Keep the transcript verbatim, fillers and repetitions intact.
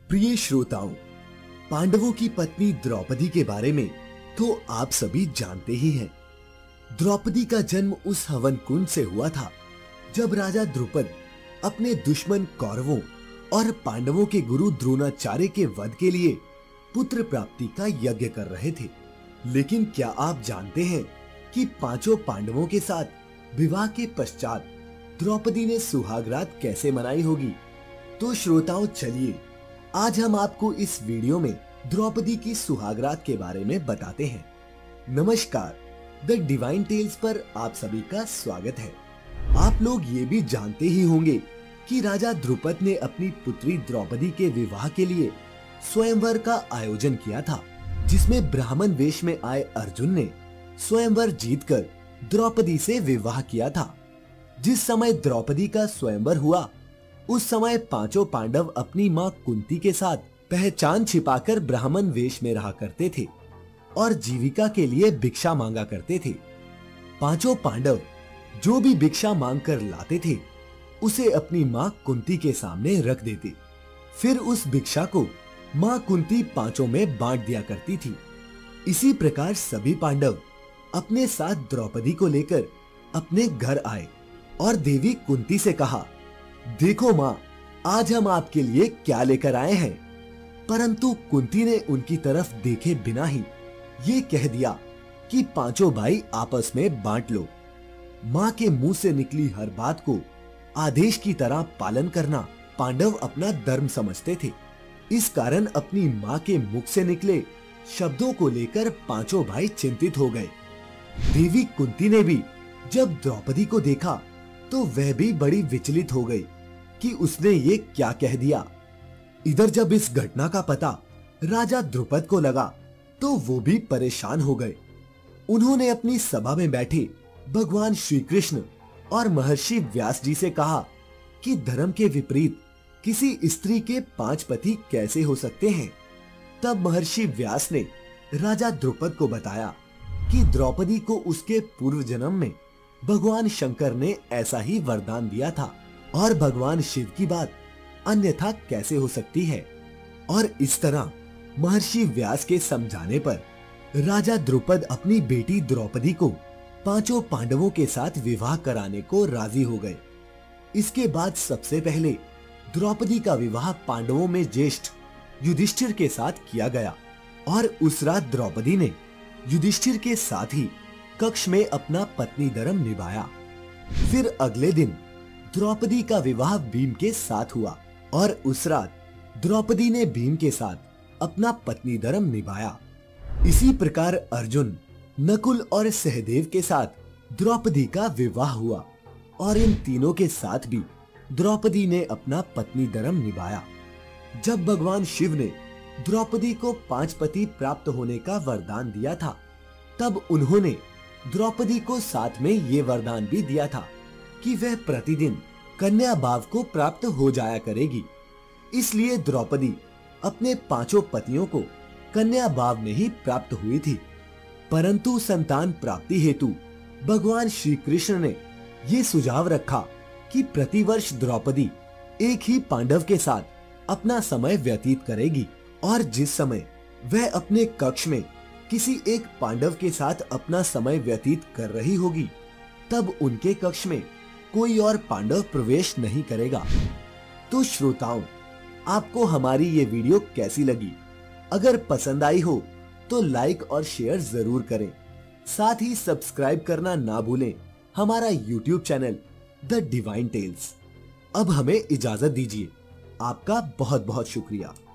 प्रिय श्रोताओं, पांडवों की पत्नी द्रौपदी के बारे में तो आप सभी जानते ही हैं। द्रौपदी का जन्म उस हवन कुंड से हुआ था जब राजा द्रुपद अपने दुश्मन कौरवों और पांडवों के गुरु द्रोणाचार्य के वध के लिए पुत्र प्राप्ति का यज्ञ कर रहे थे। लेकिन क्या आप जानते हैं कि पांचों पांडवों के साथ विवाह के पश्चात द्रौपदी ने सुहागरात कैसे मनाई होगी? तो श्रोताओं, चलिए आज हम आपको इस वीडियो में द्रौपदी की सुहागरात के बारे में बताते हैं। नमस्कार, द डिवाइन टेल्स पर आप सभी का स्वागत है। आप लोग ये भी जानते ही होंगे कि राजा द्रुपद ने अपनी पुत्री द्रौपदी के विवाह के लिए स्वयंवर का आयोजन किया था, जिसमें ब्राह्मण वेश में आए अर्जुन ने स्वयंवर जीतकर द्रौपदी से विवाह किया था। जिस समय द्रौपदी का स्वयंवर हुआ, उस समय पांचों पांडव अपनी मां कुंती के साथ पहचान छिपाकर ब्राह्मण वेश में रहा करते थे और जीविका के लिए भिक्षा मांगा करते थे। पांचों पांडव जो भी भिक्षा मांग कर लाते थे, उसे अपनी मां कुंती के सामने रख देते। फिर उस भिक्षा को मां कुंती पांचों में बांट दिया करती थी। इसी प्रकार सभी पांडव अपने साथ द्रौपदी को लेकर अपने घर आए और देवी कुंती से कहा, देखो मां, आज हम आपके लिए क्या लेकर आए हैं। परंतु कुंती ने उनकी तरफ देखे बिना ही ये कह दिया कि पांचों भाई आपस में बांट लो। मां के मुंह से निकली हर बात को आदेश की तरह पालन करना पांडव अपना धर्म समझते थे। इस कारण अपनी मां के मुख से निकले शब्दों को लेकर पांचों भाई चिंतित हो गए। देवी कुंती ने भी जब द्रौपदी को देखा तो वह भी बड़ी विचलित हो गई कि उसने ये क्या कह दिया। इधर जब इस घटना का पता राजा द्रुपद को लगा तो वो भी परेशान हो गए। उन्होंने अपनी सभा में बैठे भगवान श्री कृष्ण और महर्षि व्यास जी से कहा कि धर्म के विपरीत किसी स्त्री के पांच पति कैसे हो सकते हैं। तब महर्षि व्यास ने राजा द्रुपद को बताया कि द्रौपदी को उसके पूर्व जन्म में भगवान शंकर ने ऐसा ही वरदान दिया था और भगवान शिव की बात अन्यथा कैसे हो सकती है। और इस तरह महर्षि व्यास के समझाने पर राजा द्रुपद अपनी बेटी द्रौपदी को पांचों पांडवों के साथ विवाह कराने को राजी हो गए। इसके बाद सबसे पहले द्रौपदी का विवाह पांडवों में ज्येष्ठ युधिष्ठिर के साथ किया गया और उस रात द्रौपदी ने युधिष्ठिर के साथ ही कक्ष में अपना पत्नी धर्म निभाया। फिर अगले दिन द्रौपदी का विवाह भीम के साथ हुआ और उस रात द्रौपदी ने भीम के साथ अपना पत्नी धर्म निभाया। इसी प्रकार अर्जुन, नकुल और सहदेव के साथ द्रौपदी का विवाह हुआ और इन तीनों के साथ भी द्रौपदी ने अपना पत्नी धर्म निभाया। जब भगवान शिव ने द्रौपदी को पांच पति प्राप्त होने का वरदान दिया था, तब उन्होंने द्रौपदी को साथ में ये वरदान भी दिया था कि वह प्रतिदिन कन्या भाव को प्राप्त हो जाया करेगी। इसलिए द्रौपदी अपने पांचों पतियों को कन्या भाव में ही प्राप्त हुई थी। परंतु संतान प्राप्ति हेतु भगवान श्री कृष्ण ने ये सुझाव रखा कि प्रतिवर्ष द्रौपदी एक ही पांडव के साथ अपना समय व्यतीत करेगी और जिस समय वह अपने कक्ष में किसी एक पांडव के साथ अपना समय व्यतीत कर रही होगी, तब उनके कक्ष में कोई और पांडव प्रवेश नहीं करेगा। तो श्रोताओं, आपको हमारी ये वीडियो कैसी लगी? अगर पसंद आई हो तो लाइक और शेयर जरूर करें। साथ ही सब्सक्राइब करना ना भूलें हमारा YouTube channel the divine tales. अब हमें इजाजत दीजिए। आपका बहुत बहुत शुक्रिया।